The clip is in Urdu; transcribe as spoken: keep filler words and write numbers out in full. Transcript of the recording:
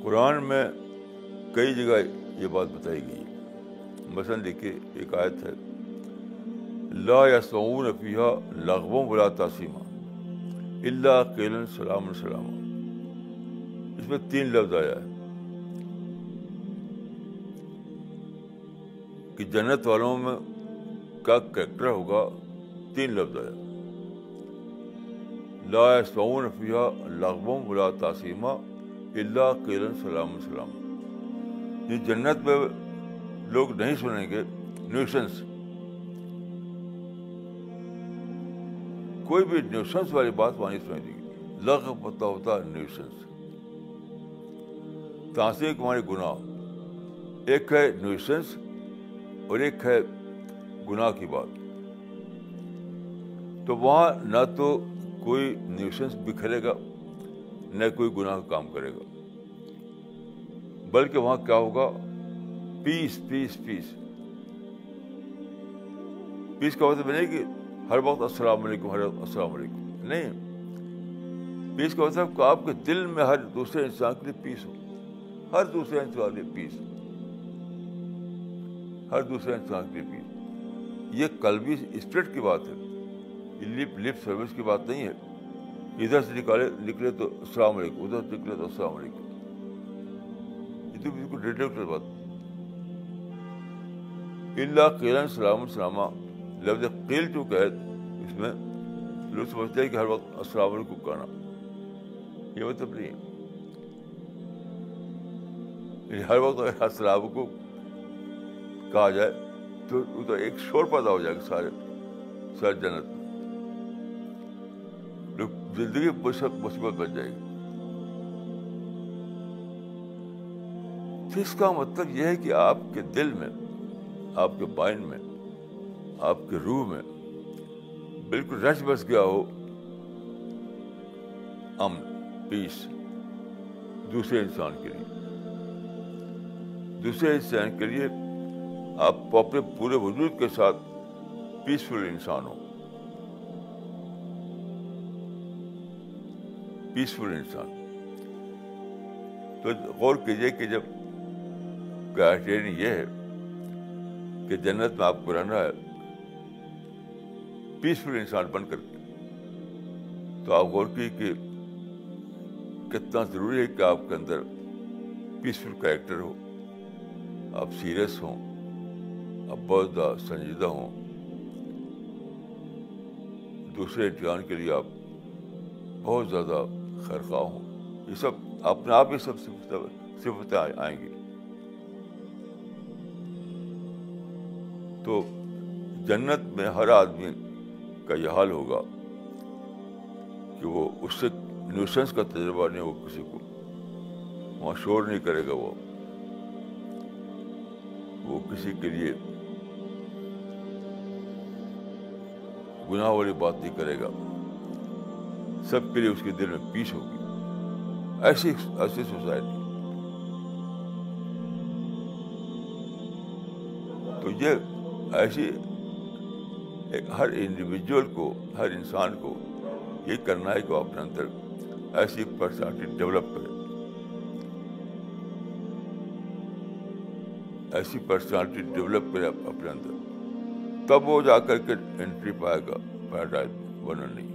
قرآن میں کئی جگہ یہ بات بتائی گئی ہے. مثلاً دیکھیے ایک آیت ہے لا یسمعون فیہا لغوا ولا تأثیما الا قیلا سلاما سلاما. اس میں تین لفظ آیا ہے کہ جنت والوں میں کیا کریکٹر ہوگا. تین لفظ آیا لا یسمعون فیہا لغوا ولا تأثیما الا قیلا سلاما سلاما. یہ جنت میں لوگ نہیں سنیں گے نیوسنس, کوئی بھی نیوسنس والی بات وہاں نہیں سنیں گی. لغو پتہ ہوتا ہے نیوسنس, تعصیب کے ہمارے گناہ. ایک ہے نیوسنس اور ایک ہے گناہ کی بات. تو وہاں نہ تو کوئی نیوسنس بکھرے گا نہ کوئی گناہ کا کام کرے گا, بلکہ وہاں کیا ہوگا پیس پیس پیس. پیس کا مطلب نہیں کہ ہر وقت السلام علیکم ہر وقت السلام علیکم, نہیں. پیس کا مطلب کہ آپ کے دل میں ہر دوسرے انسان کے لیے پیس ہو, ہر دوسرے انسان کے لیے پیس, ہر دوسرے انسان کے لیے پیس. یہ قلبی اسپرٹ کی بات ہے, یہ لپ لپ سروس کی بات نہیں ہے. ادھر سے نکالے نکلے تو السلام علیکم, ادھر سے نکلے تو السلام علیکم. یہ تو بالکل ریڈیکولس بات. الا قیلا سلاما سلاما لفظ قیل جو کہ اس میں لوگ سمجھتے ہیں کہ ہر وقت السلام علیکم کہنا, یہ مطلب نہیں ہے. ہر وقت اگر السلام علیکم کہا جائے تو ادھر ایک شور پیدا ہو جائے گا سارے سارے جنت میں, لوگ زندگی مصیبت بن جائے گی. تو اس کا مطلب یہ ہے کہ آپ کے دل میں, آپ کے مائنڈ میں, آپ کے روح میں بالکل رچ بس گیا ہو امن, پیس دوسرے انسان کے لیے. دوسرے انسان کے لیے آپ اپنے پورے وجود کے ساتھ پیسفل انسان ہو, پیسفل انسان. تو غور کیجیے کہ جب کرائٹیرین یہ ہے کہ جنت میں آپ کو رہنا ہے پیسفل انسان بن کر کے, تو آپ غور کی کہ کتنا ضروری ہے کہ آپ کے اندر پیسفل کریکٹر ہو, آپ سیریس ہوں, آپ بہت زیادہ سنجیدہ ہوں, دوسرے انسان کے لیے آپ بہت زیادہ خیرخواہ ہوں. یہ سب اپنے آپ ہی سب صفتیں آئیں گی. تو جنت میں ہر آدمی کا یہ حال ہوگا کہ وہ اس سے نیوسنس کا تجربہ نہیں ہوگا کسی کو, وہاں شور نہیں کرے گا, وہ وہ کسی کے لیے گناہ والی بات نہیں کرے گا, سب کے لیے اس کے دل میں پیس ہوگی. ایسی ایسی سوسائٹی. تو یہ ایسی ہر انڈیویجول کو, ہر انسان کو یہ کرنا ہے کہ وہ اپنے اندر ایسی پرسنالٹی ڈیولپ کرے, ایسی پرسنالٹی ڈیولپ کرے اپنے اندر, تب وہ جا کر کے انٹری پائے گا پیراڈائز میں, ورنہ نہیں.